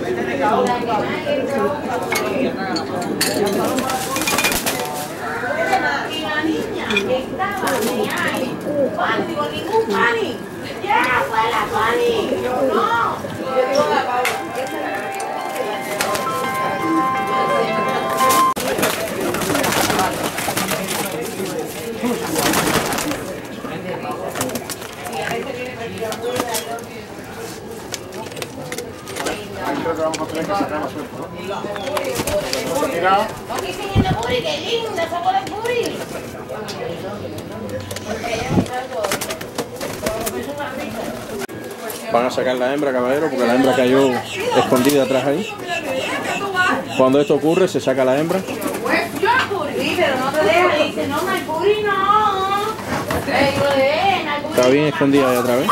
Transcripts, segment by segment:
Y la niña estaba ahí, Fanny, digo, ningún Fanny. Ya, fue la Fanny. Yo no. Yo digo la Paula. Creo que vamos a tener que sacar la suerte, ¿no? Aquí tiene el puri, qué linda, sacó el puri. Van a sacar la hembra, caballero, porque la hembra cayó escondida atrás ahí. Cuando esto ocurre, se saca la hembra. Sí, pero no te deja, dice, no, el puri no. Está bien escondida ahí otra vez.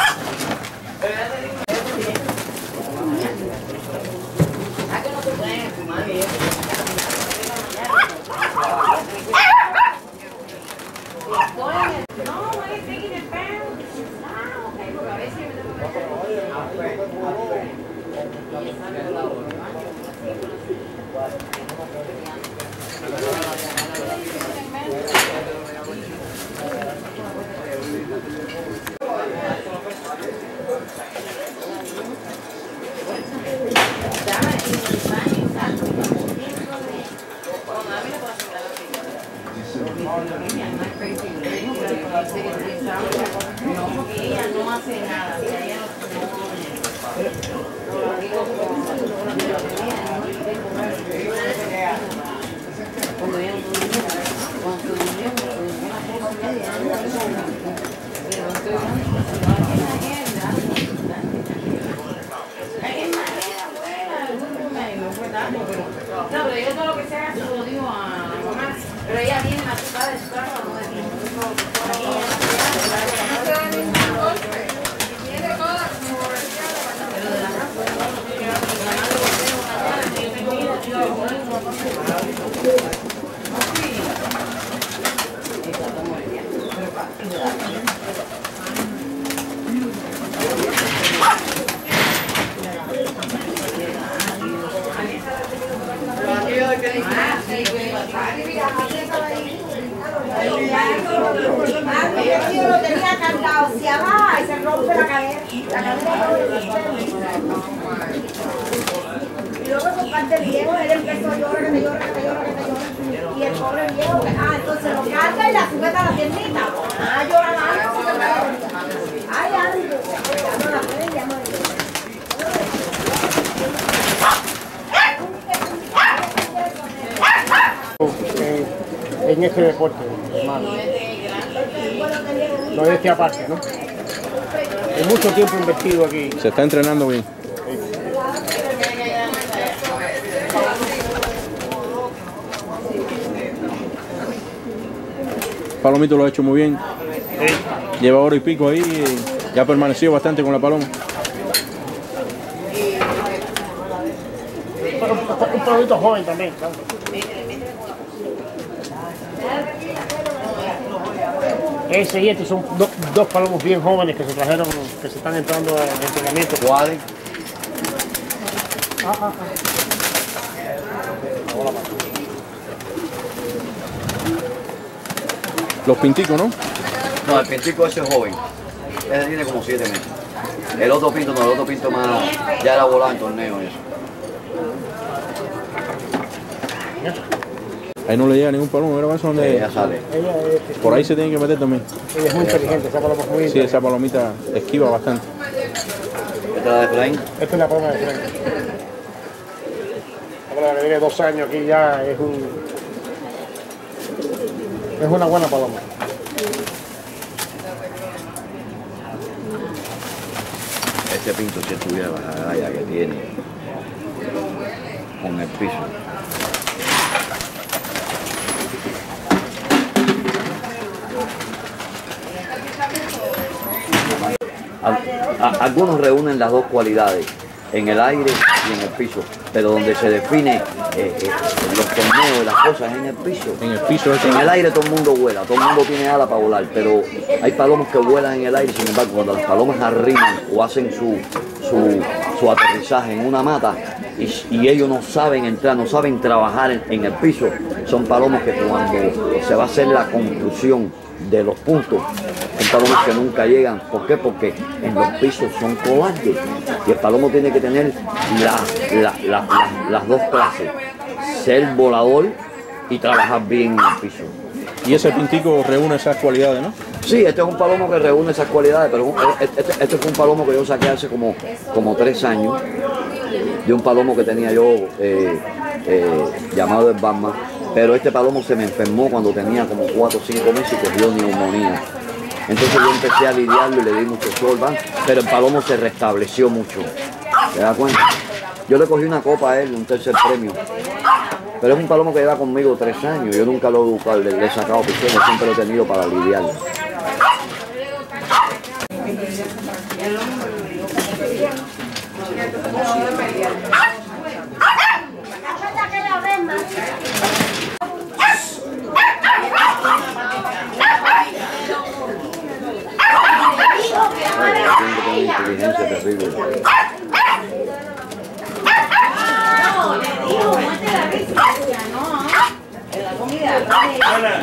No, porque ella no hace nada. Ella no, pero yo todo lo que sea, se lo digo a mamá. Pero ella viene a su casa de su casa, no de Yo lo tenía cargado hacia abajo y se rompe la cadera. La cadera y luego por parte del viejo, él empezó a llorar, que te llora, que te llora, que te llora. Y el pobre viejo, entonces lo carga y la sujeta a la tiendita. Llora más. Ay, ya no la pueden llamar. En este deporte, hermano. No de este aparte, ¿no? Hay mucho tiempo invertido aquí. Se está entrenando bien. Palomito lo ha hecho muy bien. Lleva hora y pico ahí y ha permanecido bastante con la paloma. Un palomito joven también, claro. Ese y este son dos palomos bien jóvenes que se trajeron, que se están entrando en entrenamiento. ¿Cuáles? Los pinticos, ¿no? No, el pintico ese es joven. Ese tiene como 7 meses. El otro pinto no, el otro pinto más, ya era volado en torneo y eso. Ahí no le llega ningún palomo, ¿verdad? Eso donde Ya sale. por ahí se tiene que meter también. Ella es muy inteligente, esa paloma es muy inteligente. Sí, esa palomita esquiva bastante. ¿Esta es la de Efraín? Esta es la paloma de Frank. La paloma que tiene 2 años aquí ya es una buena paloma. Este pinto si estuviera la raya que tiene con el piso. Algunos reúnen las dos cualidades, en el aire y en el piso, pero donde se define los torneos y las cosas es en el piso. En el piso En el aire todo el mundo vuela, todo el mundo tiene alas para volar, pero hay palomas que vuelan en el aire. Sin embargo, cuando las palomas arriman o hacen su aterrizaje en una mata y ellos no saben entrar, no saben trabajar en el piso. Son palomos que cuando se va a hacer la conclusión de los puntos, son palomos que nunca llegan. ¿Por qué? Porque en los pisos son cobardes. Y el palomo tiene que tener las dos clases, ser volador y trabajar bien en el piso. Y ese pintico reúne esas cualidades, ¿no? Sí, este es un palomo que reúne esas cualidades, pero este fue un palomo que yo saqué hace como 3 años, de un palomo que tenía yo llamado el Batman, pero este palomo se me enfermó cuando tenía como 4 o 5 meses y cogió neumonía. Entonces yo empecé a lidiarlo y le di mucho solvan, pero el palomo se restableció mucho. ¿Te das cuenta? Yo le cogí una copa a él, un tercer premio. Pero es un palomo que lleva conmigo 3 años. Yo nunca lo he educado, le he sacado pistones, siempre lo he tenido para lidiar. Tiene inteligencia terrible. No, le digo, muerte la risa. No, en la comida.